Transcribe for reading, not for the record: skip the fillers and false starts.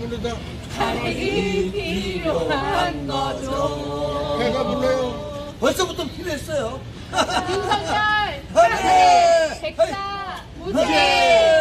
부른다. 달이 필요한 거죠. 배가 불러요. 벌써부터 필요했어요. 윤석열, 화이팅! 백사, 무죄! 화이팅!